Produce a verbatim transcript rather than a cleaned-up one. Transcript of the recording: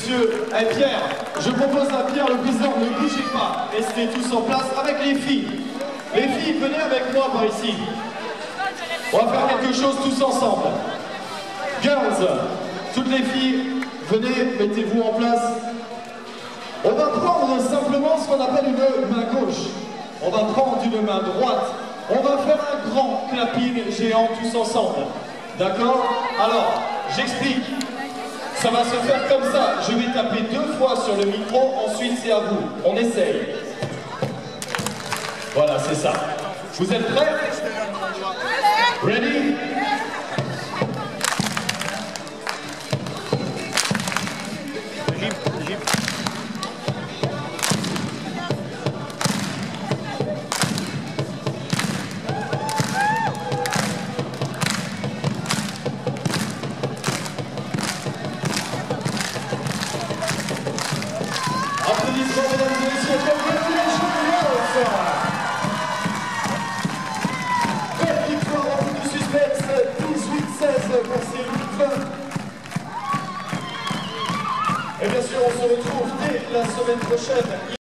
messieurs. Et Pierre, je propose à Pierre le président, ne bougez pas, restez tous en place avec les filles. Les filles, venez avec moi par ici. On va faire quelque chose tous ensemble. Girls, toutes les filles, venez, mettez-vous en place. On va prendre simplement ce qu'on appelle une main gauche. On va prendre une main droite. On va faire un grand clapping géant tous ensemble. D'accord? Alors, j'explique. Ça va se faire comme ça. Je vais taper deux fois sur le micro, ensuite c'est à vous. On essaye. Voilà, c'est ça. Vous êtes prêts? Ready? Applaudissements, mesdames et messieurs, congratulations, girls! Belle victoire en foot du suspense, dix-huit seize pour Cyril. Et bien sûr, on se retrouve dès la semaine prochaine.